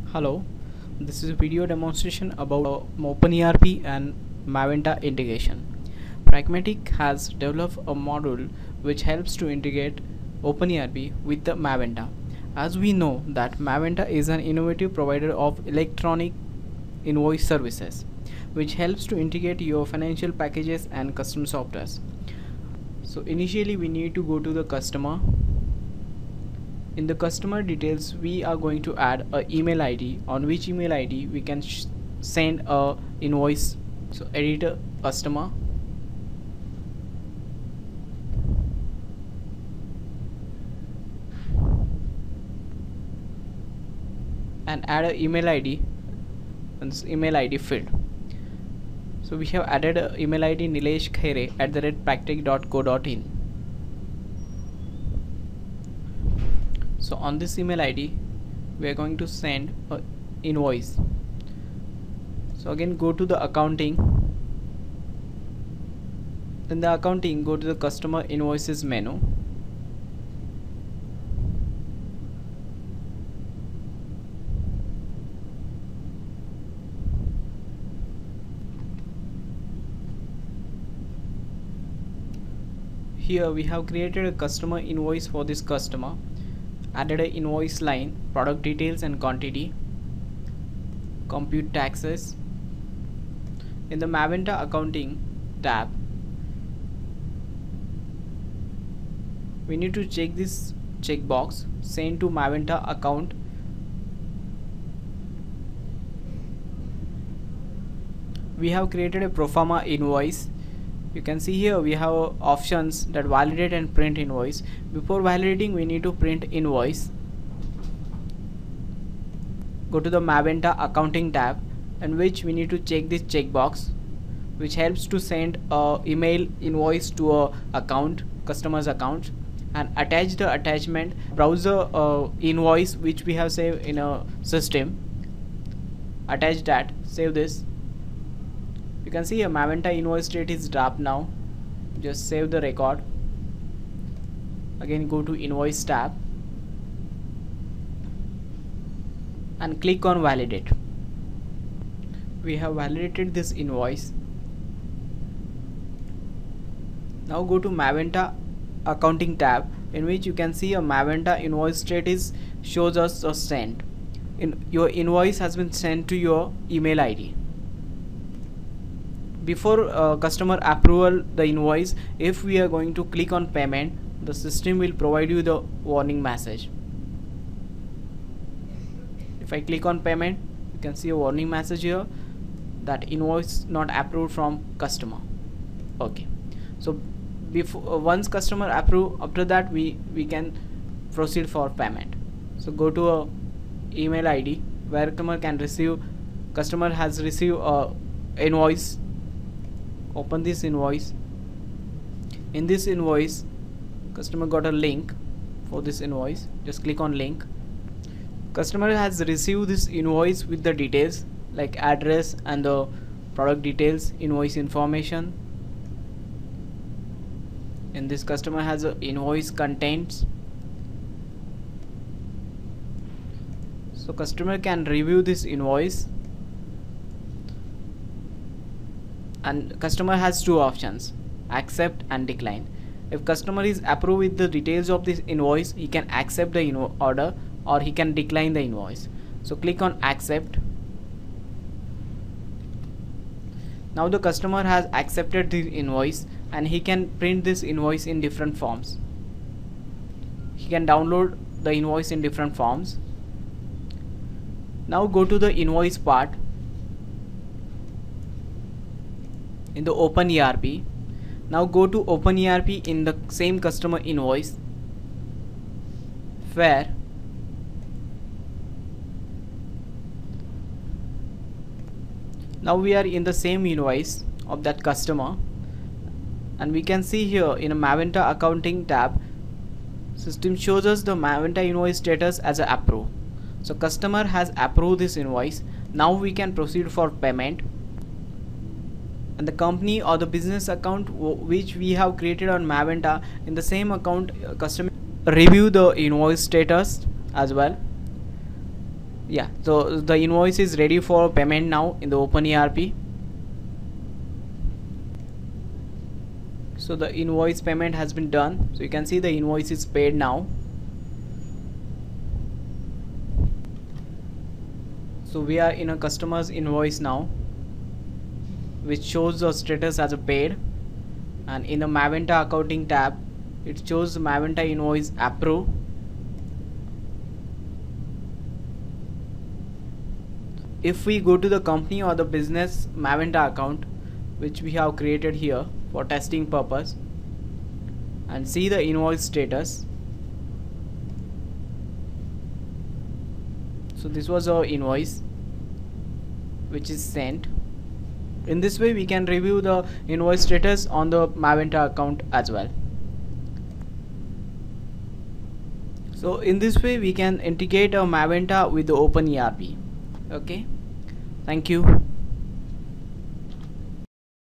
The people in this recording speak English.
Hello, this is a video demonstration about OpenERP and Maventa integration. Pragmatic has developed a module which helps to integrate OpenERP with the Maventa. As we know that Maventa is an innovative provider of electronic invoice services which helps to integrate your financial packages and custom softwares. So initially we need to go to the customer. In the customer details we are going to add a email ID on which email ID we can send a invoice. So edit a customer, and add a email ID in this email ID field. So we have added a email ID nileshkhaire@practic.co.in. So on this email ID we are going to send a invoice. So again go to the accounting. In the accounting go to the customer invoices menu. Here we have created a customer invoice for this customer, added an invoice line, product details and quantity, compute taxes. In the Maventa accounting tab we need to check this checkbox, send to Maventa account. We have created a proforma invoice. You can see here we have options that validate and print invoice. Before validating we need to print invoice. Go to the Maventa accounting tab in which we need to check this checkbox which helps to send a email invoice to a account, customer's account, and attach the attachment browser invoice which we have saved in a system. Attach that, save this. You can see a Maventa invoice state is draft now. Just save the record. Again go to invoice tab and click on validate. We have validated this invoice. Now go to Maventa accounting tab in which you can see a Maventa invoice status shows us a sent. Your invoice has been sent to your email ID. Before customer approval the invoice, if we are going to click on payment, the system will provide you the warning message. If I click on payment, you can see a warning message here that invoice not approved from customer. Okay, so before once customer approve, after that we can proceed for payment. So go to a email ID where customer has received a invoice. Open this invoice. In this invoice customer got a link for this invoice. Just click on link. Customer has received this invoice with the details like address and the product details, invoice information. In this customer has a invoice contents. So customer can review this invoice, and customer has two options, accept and decline. If customer is approved with the details of this invoice, he can accept the order or he can decline the invoice. So click on accept. Now the customer has accepted the invoice and he can print this invoice in different forms. He can download the invoice in different forms. Now go to the invoice part in the OpenERP. Now go to OpenERP in the same customer invoice where now we are in the same invoice of that customer, and we can see here in a Maventa accounting tab system shows us the Maventa invoice status as a approve. So customer has approved this invoice. Now we can proceed for payment, and the company or the business account which we have created on Maventa, in the same account customer review the invoice status as well. Yeah, so the invoice is ready for payment now in the OpenERP. So the invoice payment has been done, so you can see the invoice is paid now. So we are in a customer's invoice now, which shows the status as a paid, and in the Maventa accounting tab it shows the Maventa invoice approved. If we go to the company or the business Maventa account which we have created here for testing purpose and see the invoice status, so this was our invoice which is sent. In this way we can review the invoice status on the Maventa account as well. So in this way we can integrate a Maventa with the OpenERP. Okay, thank you.